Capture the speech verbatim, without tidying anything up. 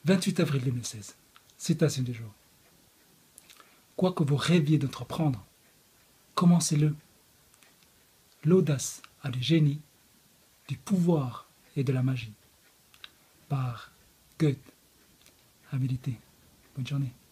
vingt-huit avril deux mille seize. Citation du jour. Quoi que vous rêviez d'entreprendre, commencez-le. L'audace a du génie, du pouvoir et de la magie. Par Goethe. À méditer. Bonne journée.